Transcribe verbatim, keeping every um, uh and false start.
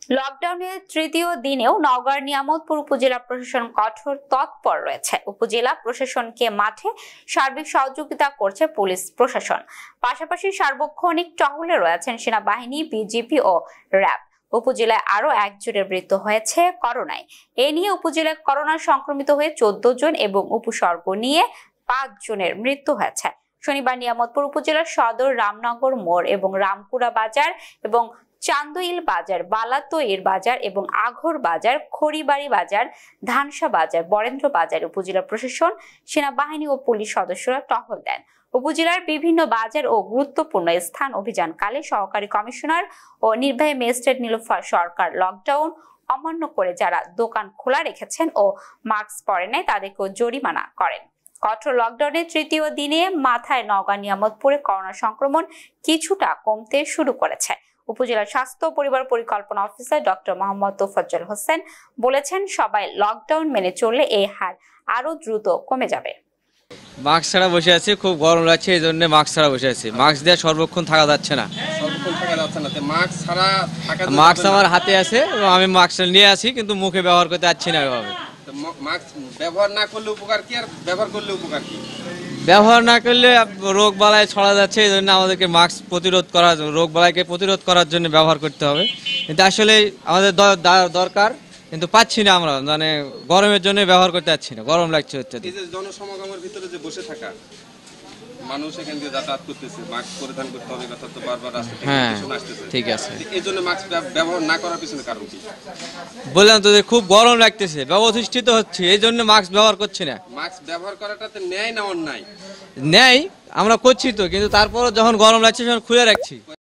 লকডাউনের তৃতীয় দিনেও নওগাঁর নিয়ামতপুর উপজেলা প্রশাসন কঠোর তৎপর রয়েছে। উপজেলা প্রশাসনকে মাঠে সার্বিক সহযোগিতা করছে পুলিশ প্রশাসন, পাশাপাশি সার্বক্ষণিক টহলে রয়েছেন সেনাবাহিনী, বিজিপি ও র্যাব। উপজেলায় আরো একজনের মৃত্যু হয়েছে করোনায়। এ নিয়ে উপজেলায় করোনা সংক্রমিত হয়ে চোদ্দ জন এবং উপসর্গ নিয়ে পাঁচ জনের মৃত্যু হয়েছে। শনিবার নিয়ামতপুর উপজেলার সদর রামনগর মোড় এবং রামপুরা বাজার এবং চান্দইল বাজার, বালাতইর বাজার এবং আঘর বাজার, খড়িবাড়ি বাজার, ধানসা বাজার, বরেন্দ্র বাজার উপজেলা প্রশাসন, সেনাবাহিনী ও পুলিশ সদস্যরা টহল দেন। উপজেলার বিভিন্ন বাজার ও গুরুত্বপূর্ণ স্থান অভিযানকালে সহকারী কমিশনার ও নির্বাহী ম্যাজিস্ট্রেট নীলুফার সরকার লকডাউন অমান্য করে যারা দোকান খোলা রেখেছেন ও মাস্ক পরে নাই তাদেরকেও জরিমানা করেন। কঠোর লকডাউনের তৃতীয় দিনে মাথায় নওগাঁ নিয়ামতপুরে করোনা সংক্রমণ কিছুটা কমতে শুরু করেছে। উপজেলা স্বাস্থ্য পরিবার পরিকল্পনা অফিসার ডক্টর মোহাম্মদ তোফাজ্জল হোসেন বলেছেন, সবাই লকডাউন মেনে চললে এই হার আরো দ্রুত কমে যাবে। মাস্ক ছাড়া বসে আছি, খুব গরম লাগছে, এই জন্য মাস্ক ছাড়া বসে আছি। মাস্ক দিয়ে সর্বক্ষণ থাকা যাচ্ছে না। মাস্ক আমার হাতে আছে এবং আমি মাস্ক নিয়ে আসি, কিন্তু মুখে ব্যবহার করতে পারছি না। এভাবে মাস্ক ব্যবহার না করলে উপকার কি আর ব্যবহার করলে উপকার কি? ব্যবহার না করলে রোগ বালাই ছড়া যাচ্ছে, এই জন্য আমাদেরকে মাস্ক প্রতিরোধ করার রোগ বালাইকে প্রতিরোধ করার জন্য ব্যবহার করতে হবে। কিন্তু আসলে আমাদের দরকার, কিন্তু পাচ্ছি না আমরা, মানে গরমের জন্য ব্যবহার করতে পারছি না, গরম লাগছে হচ্ছে। এই যে জনসমাগমের ভিতরে যে বসে থাকা মানুষ এখান দিয়ে যাতায়াত করতেছে, মাস্ক পরিধান করতে হবে কথা তো বারবার রাস্তা থেকে আসতেছে। ঠিক আছে, এই জন্য মাস্ক ব্যবহার না করার পিছনে কারণ কি? বললাম তো যে খুব গরম লাগতেছে, ব্যবস্থিত হচ্ছে, এই জন্য মাস্ক ব্যবহার করছি না। মাস্ক ব্যবহার করাটাতে ন্যায় না অন্যায়? ন্যায় আমরা করছি তো, কিন্তু তারপর যখন গরম লাগছে তখন খুলে রাখছি।